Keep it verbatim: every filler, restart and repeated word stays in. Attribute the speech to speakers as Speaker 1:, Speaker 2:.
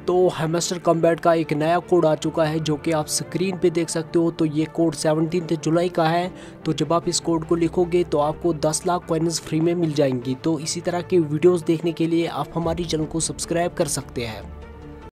Speaker 1: तो hamster combat का एक नया कोड आ चुका है जो कि आप स्क्रीन पे देख सकते हो। तो ये कोड सेवनटीन्थ जुलाई का है। तो जब आप इस कोड को लिखोगे तो आपको दस लाख कॉइन्स फ्री में मिल जाएंगी। तो इसी तरह के वीडियोस देखने के लिए आप हमारी चैनल को सब्सक्राइब कर सकते हैं।